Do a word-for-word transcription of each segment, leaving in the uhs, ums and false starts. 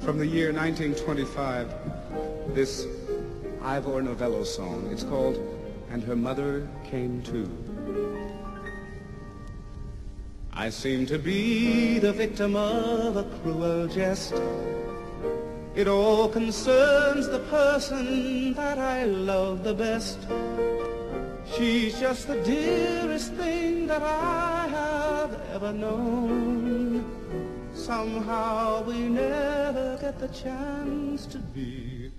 from the year nineteen twenty-five, this Ivor Novello song. It's called And Her Mother Came Too. I seem to be the victim of a cruel jest. It all concerns the person that I love the best. She's just the dearest thing that I have ever known. Somehow we never get the chance to be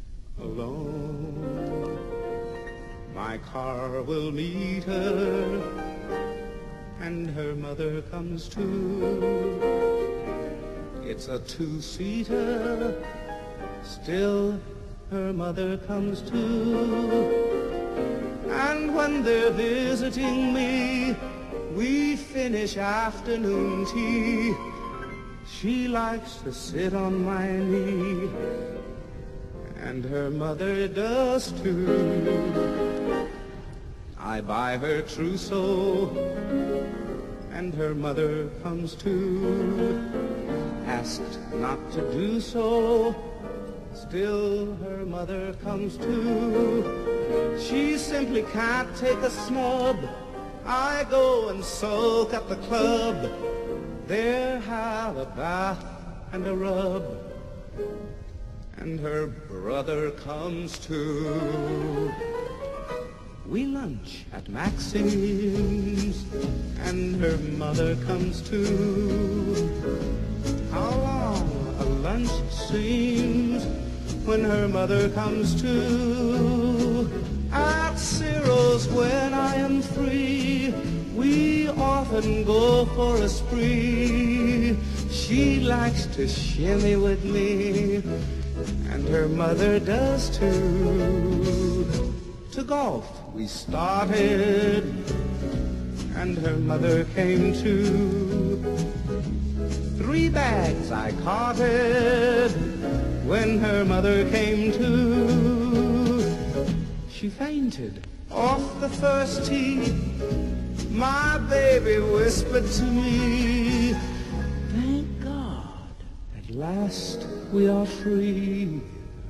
alone. My car will meet her, and her mother comes too. It's a two-seater, still her mother comes too. And when they're visiting me, we finish afternoon tea. She likes to sit on my knee, and her mother does too. I buy her trousseau, and her mother comes too. Asked not to do so, still her mother comes too. She simply can't take a snub. I go and soak at the club. There have a bath and a rub, and her brother comes too. We lunch at Maxim's, and her mother comes too. How long a lunch seems when her mother comes too. At Ciro's when I am free, we often go for a spree. She likes to shimmy with me, and her mother does too. To golf we started, and her mother came too. Three bags I carted when her mother came too. She fainted off the first tee. My baby whispered to me, thank God, at last we are free.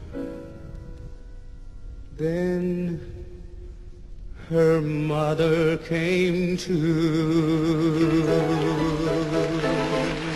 Then her mother came too.